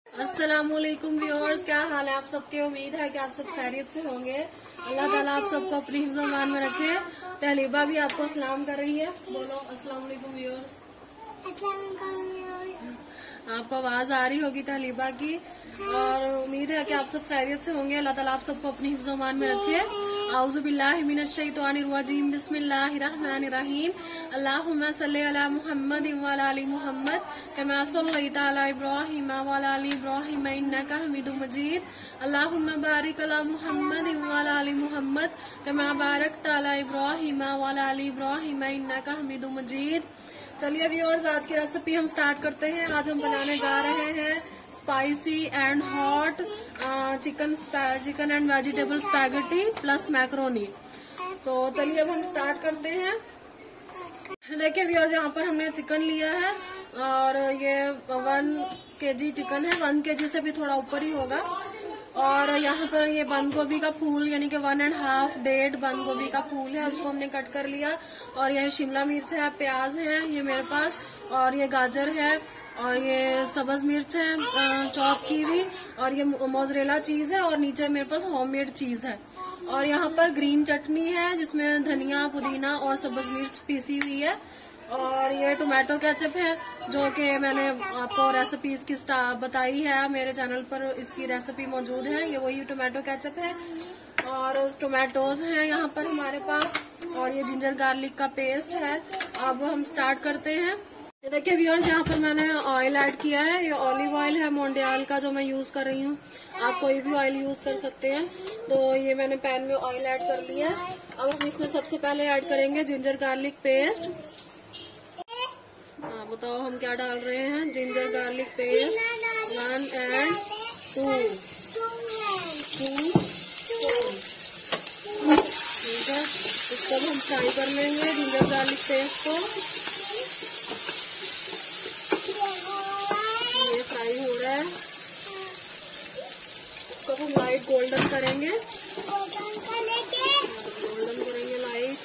अस्सलामुअलैकुम व्यूअर्स, क्या हाल है आप सबके। उम्मीद है कि आप सब खैरियत से होंगे। अल्लाह ताला आप सबको अपनी हिफ्ज़-ओ-अमान में रखे। तहलीबा भी आपको सलाम कर रही है। बोलो अस्सलामुअलैकुम व्यूअर्स। आपको आवाज आ रही होगी तहलीबा की, और उम्मीद है कि आप सब खैरियत से होंगे। अल्लाह ताला आप सबको अपनी हिफ्ज़-ओ-अमान में रखे। आऊज़ु बिल्लाहि मिनश्शैतानिर्रजीम, बिस्मिल्लाहिर्रहमानिर्रहीम। अल्लाहुम्मा सल्लि अला मुहम्मद व अला आलि मुहम्मद कमा सल्लैता अला इब्राहीम व अला आलि इब्राहीम इन्नका हमीदुम मजीद। अल्लाहुम्मा बारिक अला मुहम्मद व अला आलि मुहम्मद कमा बारकता अला इब्राहीम व अला आलि इब्राहीम इन्नका हमीदुम मजीद। चलिए व्यूअर्स, आज की रेसिपी हम स्टार्ट करते हैं। आज हम बनाने जा रहे हैं spicy and hot chicken and vegetable spaghetti plus macaroni. तो चलिए अब हम स्टार्ट करते हैं। देखिए व्यूअर्स, यहाँ पर हमने चिकन लिया है और ये 1 kg चिकन है। 1 kg से भी थोड़ा ऊपर ही होगा। और यहाँ पर ये बंद गोभी का फूल यानी कि 1.5 डेढ़ बंद गोभी का फूल है, उसको हमने कट कर लिया। और ये शिमला मिर्च है, प्याज है ये मेरे पास, और ये गाजर है, और ये सब्ज मिर्च है चॉप की हुई, और ये मोज़रेला चीज है, और नीचे मेरे पास होममेड चीज है। और यहाँ पर ग्रीन चटनी है जिसमें धनिया, पुदीना और सब्ज मिर्च पीसी हुई है। और ये टोमेटो केचप है जो कि मैंने आपको रेसिपी इसकी बताई है, मेरे चैनल पर इसकी रेसिपी मौजूद है। ये वही टोमेटो केचप है। और टोमेटोज हैं यहाँ पर हमारे पास, और ये जिंजर गार्लिक का पेस्ट है। अब हम स्टार्ट करते हैं। ये देखिए व्यूअर्स, यहाँ पर मैंने ऑयल ऐड किया है। ये ऑलिव ऑयल है मोंडियाल का जो मैं यूज कर रही हूँ। आप कोई भी ऑयल यूज कर सकते हैं। तो ये मैंने पैन में ऑयल ऐड कर लिया है। अब हम इसमें सबसे पहले ऐड करेंगे जिंजर गार्लिक पेस्ट। हाँ बताओ हम क्या डाल रहे हैं। जिंजर गार्लिक पेस्ट 1 and 2 ठीक है। इसको हम फ्राई कर लेंगे जिंजर गार्लिक पेस्ट को। ये फ्राई हो रहा है, इसको हम लाइट गोल्डन करेंगे। गोल्डन करेंगे लाइट।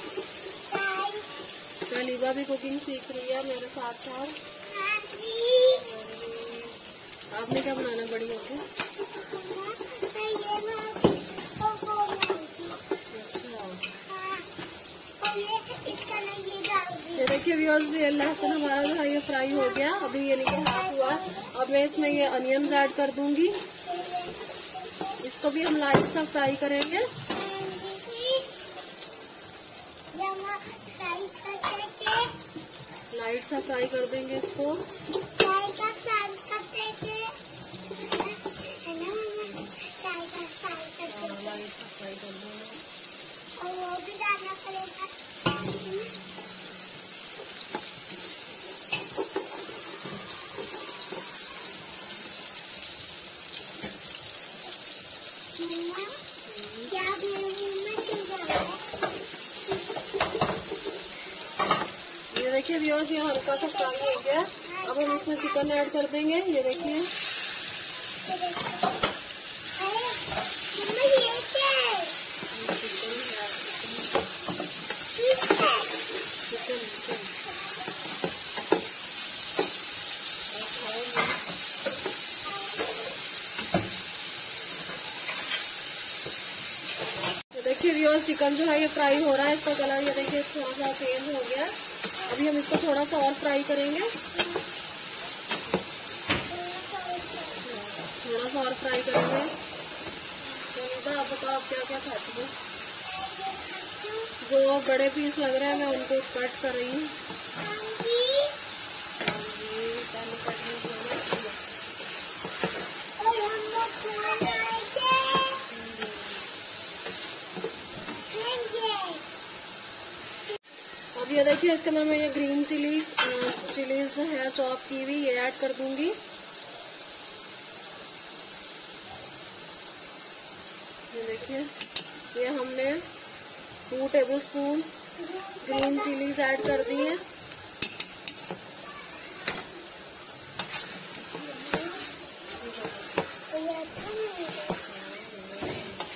तहलीबा भी कुकिंग सीख रही है मेरे साथ साथ। आपने क्या बनाना बड़ी होगी? ये देखिए व्यूअर्स, ये लहसुन हमारा जो है ये फ्राई हो गया। अभी ये निकल हाथ हुआ। अब मैं इसमें ये अनियंस ऐड कर दूंगी। इसको भी हम लाइट सा फ्राई करेंगे। लाइट सा फ्राई कर देंगे इसको। लाइट सा फ्राई कर देंगे। और वो भी डालना पड़ेगा। ये देखिए व्यूअर्स, ये हल्का सा फ्राई हो गया। अब हम इसमें चिकन ऐड कर देंगे। ये देखिए देखिए व्यूअर्स, चिकन जो है ये फ्राई हो रहा है। इसका कलर ये देखिए थोड़ा सा चेंज हो गया। अभी हम इसको थोड़ा सा और फ्राई करेंगे। थोड़ा सा और फ्राई करेंगे। तो आप बताओ आप क्या क्या खाती हो? जो बड़े पीस लग रहे हैं मैं उनको कट कर रही हूँ। अब ये देखिए इसके अंदर मैं ये ग्रीन चिलीज जो है चॉप की हुई ये ऐड कर दूंगी। ये देखिए ये हमने 2 टेबलस्पून ग्रीन चिलीज ऐड कर दी है।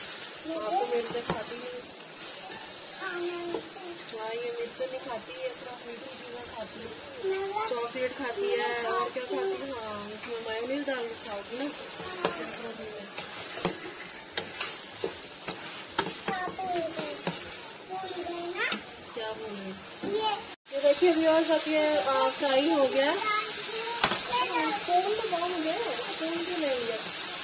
आपको मिर्च खाती है? हाँ ये मिर्च नहीं खाती है। इसका मीठी चीजें खाती है, चॉकलेट खाती है और क्या खाती है। हाँ, इसमें मायोनीज डाल के खाओगी ना। क्या बोले ये देखिए व्यूअर्स, अब ये फ्राई हो गया। स्पून तो बम हो गया, स्पून क्यों ले लिया?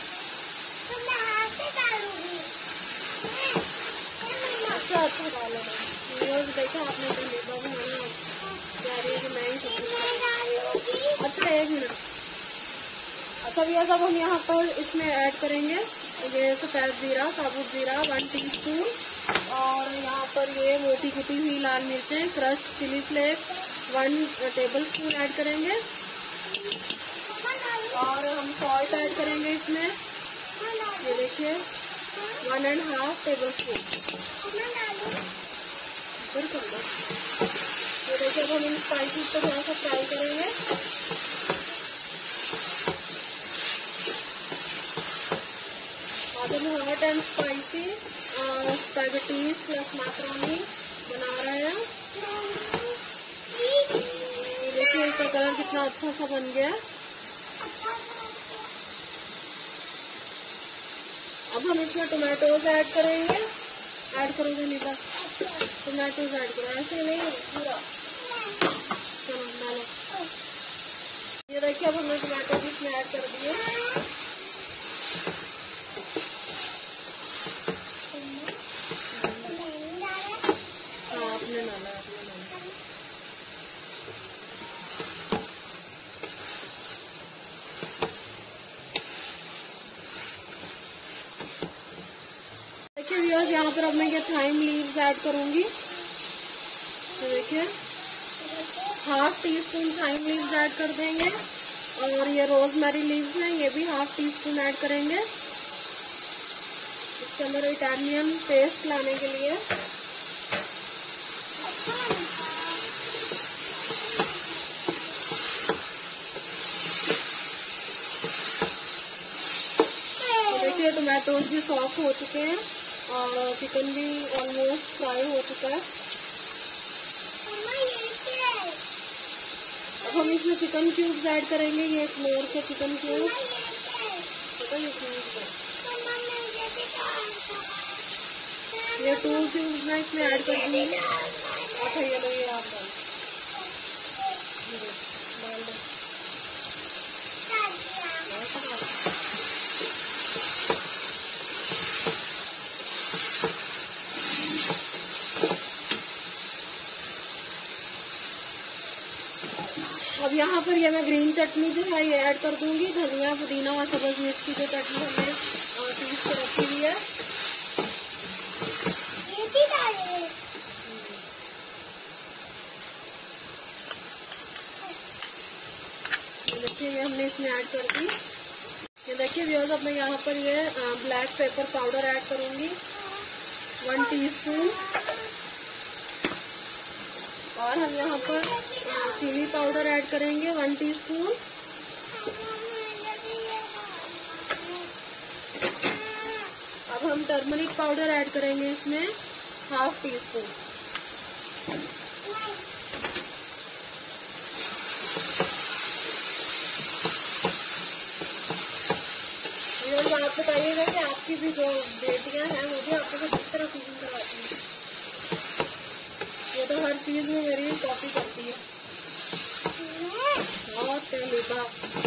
अच्छा डालो। व्यूअर्स देखा आपने जलेबा बनाना कह रही है कि मैं ही सब। अच्छा 1 मिनट। अच्छा व्यूअर्स, अब हम यहाँ पर इसमें ऐड करेंगे ये सफेद जीरा, साबुत जीरा 1 टीस्पून, और यहाँ पर ये मोटी कुटी हुई लाल मिर्चें, crushed chilli flakes 1 tablespoon add करेंगे, और हम सॉल्ट ऐड करेंगे इसमें। ये देखिए 1.5 टेबलस्पून। ये देखिए अब हम इन स्पाइसेस को थोड़ा सा फ्राई करेंगे। आज हम hot and spicy spaghettis plus macaroni बना रहे हैं। देखिए इसका कलर कितना अच्छा सा बन गया है। अब हम इसमें टोमेटोज ऐड करेंगे। ऐड करोगे नीला? टोमेटोज ऐड करो, ऐसे नहीं पूरा। चलो डालो। ये देखिए अब हमने टोमेटोज इसमें ऐड कर दिए। हाँ आपने डाला, यहाँ पर अब मैं ये थाइम लीव्स ऐड करूंगी। तो देखिए 1/2 टीस्पून थाइम लीव्स ऐड कर देंगे, और ये रोजमेरी लीव्स हैं, ये भी 1/2 टीस्पून ऐड करेंगे इसके अंदर इटालियन टेस्ट लाने के लिए। तो देखिए टोमेटोज भी सॉफ्ट हो चुके हैं और चिकन भी ऑलमोस्ट फ्राई हो चुका है। अब हम इसमें चिकन क्यूब्स ऐड करेंगे। ये फ्लोर के चिकन क्यूब्स, पता ये क्यूब्स है, ये 2 क्यूब्स मैं इसमें ऐड कर दूंगी। अच्छा ये लो, ये आप डाल दो। अब यहाँ पर ये मैं ग्रीन चटनी जो है ये ऐड कर दूंगी। धनिया, पुदीना और सब्ज मिर्च की जो चटनी हमने पीस के रखी हुई है, ये भी डालिए। देखिए ये हमने इसमें ऐड कर दी। ये देखिए व्यूअर्स, अब मैं यहाँ पर ये ब्लैक पेपर पाउडर ऐड करूंगी 1 टीस्पून, और हम यहाँ पर चिली पाउडर ऐड करेंगे 1 टीस्पून। अब हम टर्मरिक पाउडर ऐड करेंगे इसमें 1/2 टीस्पून। आप बताइएगा कि आपकी भी जो बेटियां हैं वो भी आपको किस तरह कुकिंग करवाती हैं। ये तो हर चीज में मेरी कॉपी करती है। और तहलीबा,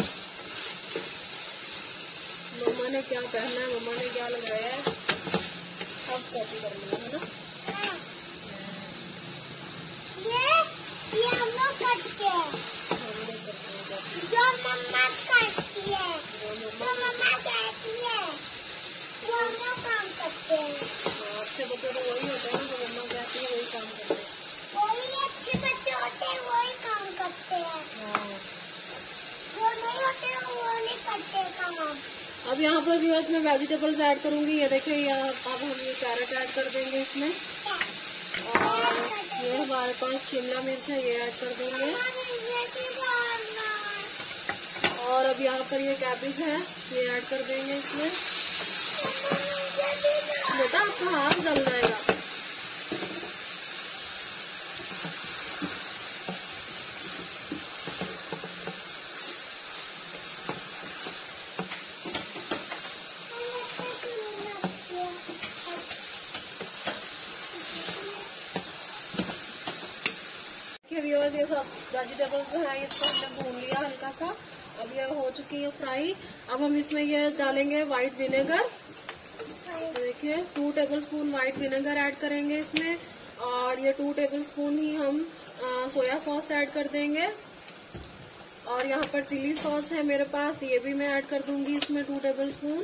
मम्मा ने क्या पहना है, मम्मा ने क्या लगाया है, सब कॉपी कर लिया है ना। ये हम लोग करते हैं, जो मम्मा करती है, जो मम्मा कहती है वो हम लोग काम करते हैं। अच्छे बच्चे तो वही होते हैं जो मम्मा कहती है वही काम करते हैं। वही अच्छे बच्चे होते हैं वही काम करते हैं। जो नहीं होते वो नहीं करते काम। अब यहाँ पर व्यूअर्स मैं वेजिटेबल्स ऐड करूंगी। ये देखिए अब हम ये कैरेट ऐड कर देंगे इसमें, और ये हमारे पास शिमला मिर्च है, ये ऐड कर देंगे। और अब यहाँ पर ये कैबेज है, ये ऐड कर देंगे इसमें। बेटा आपका हाथ जल जाएगा। देखिए व्यूअर्स, ये सब वेजिटेबल्स जो है इसको हमने भून लिया हल्का सा। अब ये हो चुकी है फ्राई। अब हम इसमें ये डालेंगे व्हाइट विनेगर। तो देखिए 2 टेबलस्पून व्हाइट विनेगर ऐड करेंगे इसमें, और ये 2 टेबलस्पून ही हम सोया सॉस ऐड कर देंगे। और यहाँ पर चिली सॉस है मेरे पास, ये भी मैं ऐड कर दूंगी इसमें 2 टेबलस्पून।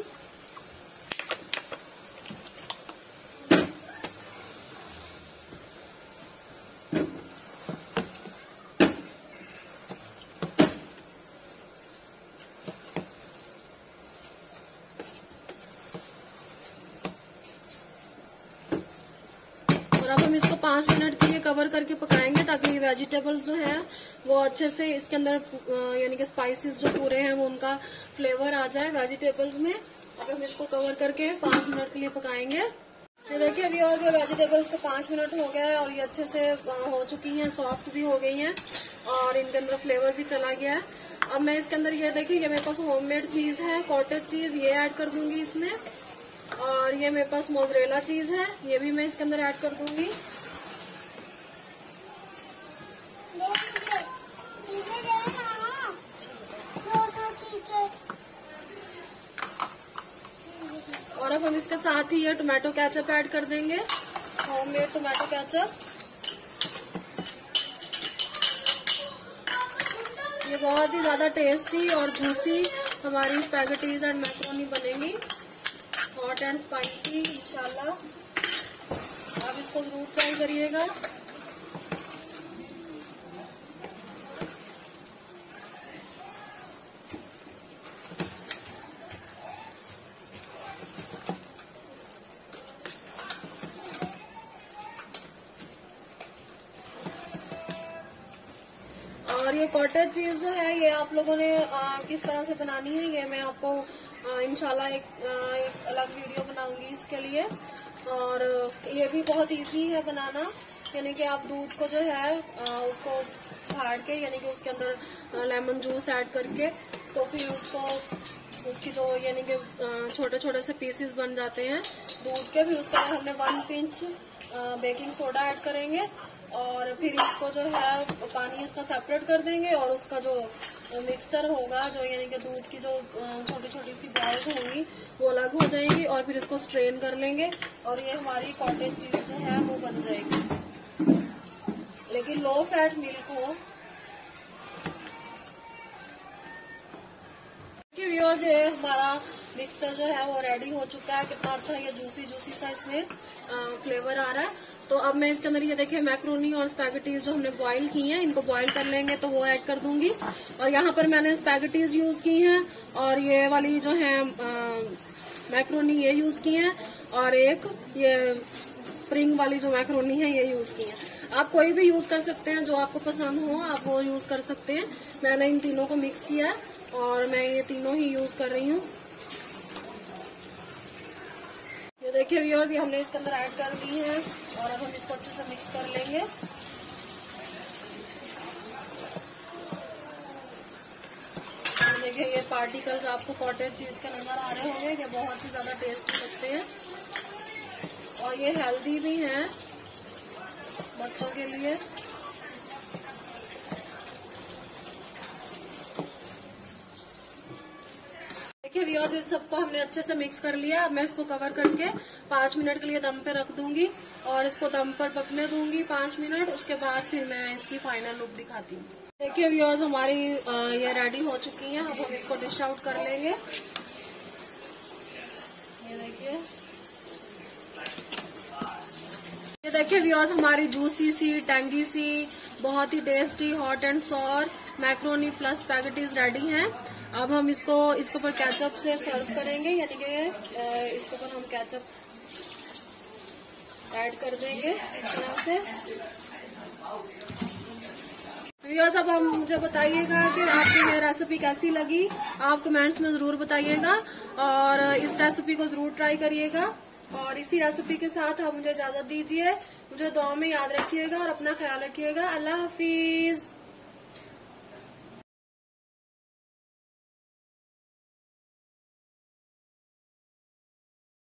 और अब हम इसको 5 मिनट के लिए कवर करके पकाएंगे, ताकि वेजिटेबल्स जो है वो अच्छे से इसके अंदर यानी कि स्पाइसेस जो पूरे हैं वो उनका फ्लेवर आ जाए वेजिटेबल्स में। अब हम इसको कवर करके 5 मिनट के लिए पकाएंगे। ये देखिए व्यूअर्स, ये वेजिटेबल्स को 5 मिनट हो गया है और ये अच्छे से हो चुकी हैं, सॉफ्ट भी हो गई हैं और इनके अंदर फ्लेवर भी चला गया है। अब मैं इसके अंदर ये देखिए, ये मेरे पास होममेड चीज है, कॉटेज चीज, ये ऐड कर दूंगी इसमें। और ये मेरे पास मोज़रेला चीज है, ये भी मैं इसके अंदर ऐड कर दूंगी। और अब हम इसके साथ ही ये टोमेटो केचप ऐड कर देंगे, होममेड टोमेटो केचप। ये बहुत ही ज्यादा टेस्टी और जूसी हमारी स्पैगेटीज एंड मैक्रोनी बनेगी, हॉट एंड स्पाइसी इंशाल्लाह। आप इसको जरूर ट्राई करिएगा। और ये कॉटेज चीज जो है ये आप लोगों ने किस तरह से बनानी है, ये मैं आपको इंशाल्लाह एक अलग वीडियो बनाऊंगी इसके लिए। और ये भी बहुत इजी है बनाना, यानी कि आप दूध को जो है उसको फाड़ के, यानी कि उसके अंदर लेमन जूस ऐड करके, तो फिर उसको उसकी जो यानी कि छोटे छोटे से पीसेस बन जाते हैं दूध के। फिर उसके बाद हमने 1 पिंच बेकिंग सोडा ऐड करेंगे और फिर इसको जो है पानी इसका सेपरेट कर देंगे और उसका जो मिक्सचर होगा, जो यानी कि दूध की जो छोटी छोटी सी बॉल्स होंगी वो अलग हो जाएंगी और फिर इसको स्ट्रेन कर लेंगे और ये हमारी कॉटेज चीज जो है वो बन जाएगी। लेकिन लो फैट मिल्क हो। व्यूअर्स, ये हमारा मिक्सचर जो है वो रेडी हो चुका है। कितना अच्छा ये जूसी जूसी सा इसमें फ्लेवर आ रहा है। तो अब मैं इसके अंदर ये देखिए मैक्रोनी और स्पैगेटीज जो हमने बॉईल की हैं, इनको बॉईल कर लेंगे तो वो ऐड कर दूंगी। और यहाँ पर मैंने स्पैगेटीज यूज की हैं और ये वाली जो है मैक्रोनी ये यूज की हैं और एक ये स्प्रिंग वाली जो मैक्रोनी है ये यूज की है। आप कोई भी यूज कर सकते हैं, जो आपको पसंद हो आप वो यूज कर सकते हैं। मैंने इन तीनों को मिक्स किया है और मैं ये तीनों ही यूज कर रही हूँ। ये देखिए व्यूअर्स, ये हमने इसके अंदर ऐड कर दी है और अब हम इसको अच्छे से मिक्स कर लेंगे। देखिए ये पार्टिकल्स आपको कॉटेज चीज के नजर आ रहे होंगे, ये बहुत ही ज्यादा टेस्टी लगते हैं और ये हेल्दी भी हैं बच्चों के लिए। देखिए व्यूअर्स, सबको हमने अच्छे से मिक्स कर लिया। अब मैं इसको कवर करके 5 मिनट के लिए दम पे रख दूंगी और इसको दम पर पकने दूंगी 5 मिनट। उसके बाद फिर मैं इसकी फाइनल लुक दिखाती हूँ। देखिए व्यूअर्स, हमारी ये रेडी हो चुकी है। अब हम इसको डिश आउट कर लेंगे। ये देखिए व्यूअर्स, हमारी जूसी सी टैंगी सी बहुत ही tasty hot and sour macaroni plus spaghettis ready हैं। अब हम इसके ऊपर केचप से सर्व करेंगे, यानी कि इसके ऊपर हम केचप ऐड कर देंगे इस तरह से। व्यूअर्स, अब हम मुझे बताइएगा कि आपको ये रेसिपी कैसी लगी। आप कमेंट्स में जरूर बताइएगा और इस रेसिपी को जरूर ट्राई करिएगा। और इसी रेसिपी के साथ आप मुझे इजाजत दीजिए। मुझे दुआ में याद रखिएगा और अपना ख्याल रखिएगा। अल्लाह हाफिज।